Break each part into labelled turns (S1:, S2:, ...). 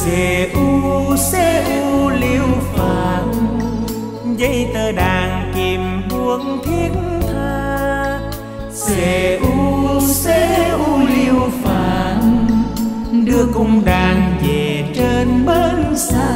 S1: xê u liêu phạn, dây tơ đàn kìm buông thiết tha. xê u liêu phạn, đưa cung đàn về trên bến xa.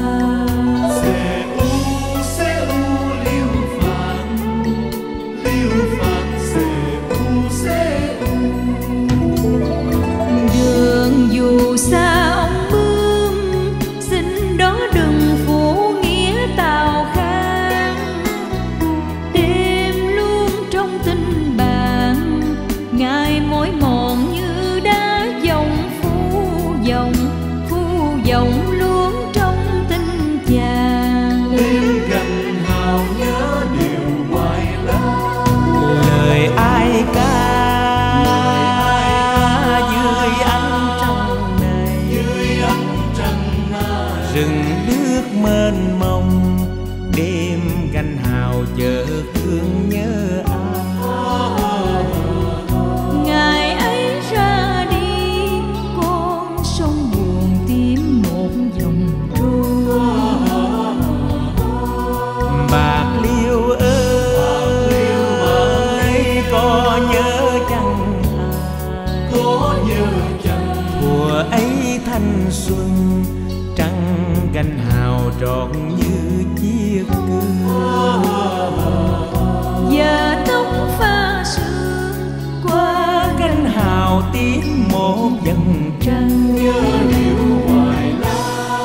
S2: Đường dù xa ông bướm, xin đó đừng phủ nghĩa tào khang. Đêm luôn trong tình bạn, ngài mỏi mòn như đá dòng phu dòng luôn trong tình chàng.
S3: Đêm cành hào nhớ điều hoài lá,
S1: Lời ai ca rừng nước mênh mông, đêm gánh hào chợ thương nhớ ai.
S2: Ngày ấy ra đi, con sông buồn tím một dòng trôi.
S1: Bạc Liêu ơi, có nhớ chăng ai?
S3: có nhớ chăng
S1: Thuở ấy thanh xuân, trăng gánh hào trọn như chiếc gương.
S2: Giờ tóc pha sương,
S1: Qua gánh hào tím một dần trăng,
S3: nhớ điều hoài lá.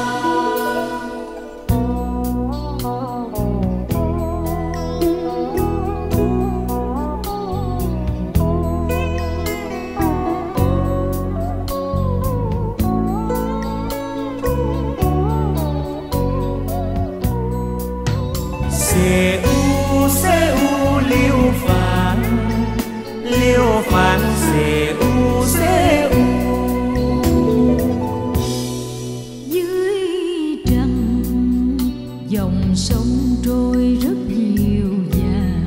S1: xê u liêu phạn xê u
S2: dưới trăng dòng sông trôi rất dịu dàng,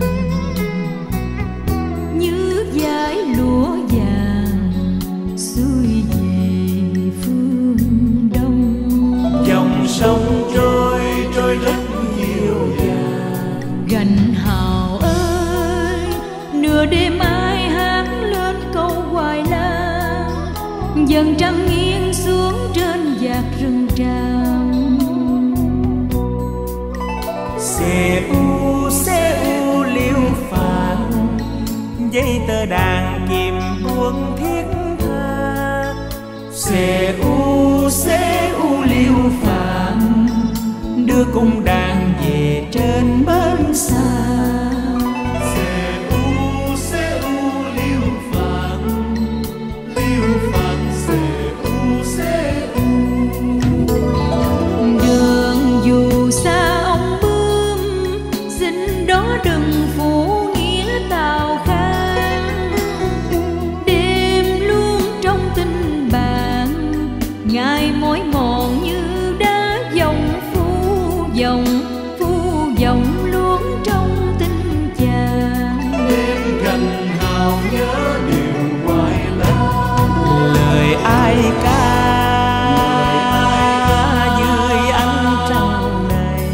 S2: như dải lúa vàng xuôi về phương đông.
S1: dòng sông trôi rất dịu dàng.
S2: Gành hào ơi, nửa đêm ai hát lên câu hoài lan, dần trăng nghiêng xuống trên vạt rừng tràm.
S1: xê u liêu phạn, dây tơ đàn kìm buông thiết tha. xê u liêu phạn, đưa cung đàn về trên bến xa.
S3: xê u liêu phạn xê u.
S2: Đường dù xa ông bướm, xin đó đừng phủ nghĩa tào khang. Đêm luôn trong tình bạn, ngài mỏi mòn như đá dòng phu dòng luôn trong tình chàng.
S3: Đêm cành hào nhớ điều hoài lá,
S1: Lời ai ca dưới ánh trăng này,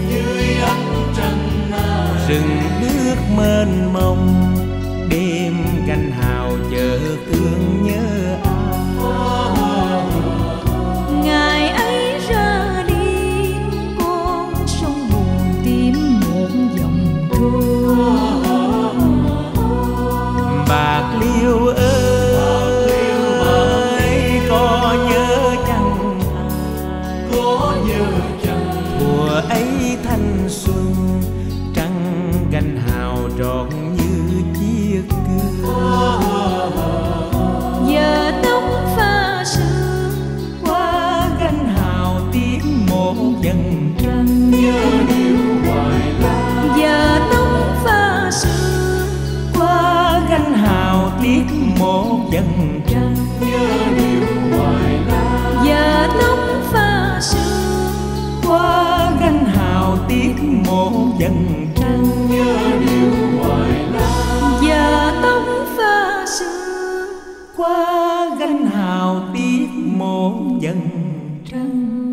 S1: rừng nước mênh mông, đêm gánh hào chợ thương nhớ ai.
S2: Ngày ấy ra đi, con sông buồn tím một dòng trôi.
S1: Bạc Liêu ơi, có nhớ chăng ai?
S3: có nhớ chăng
S1: Thuở ấy thanh xuân, trăng gánh hào trọn như chiếc gương.
S2: Giờ tóc pha sương,
S1: Qua gánh hào tím một dần trăng,
S3: nhớ điều hoài lá.
S2: giờ tóc pha sương,
S1: qua gánh hào tiếc một dần trăng.
S3: nhớ điều hoài lá.
S2: giờ tóc pha sương,
S1: Qua gánh hào tiếc một dần trăng,
S3: nhớ điều hoài lá.
S2: giờ tóc pha sương.
S1: Qua gánh hào tiếc một dần trăng.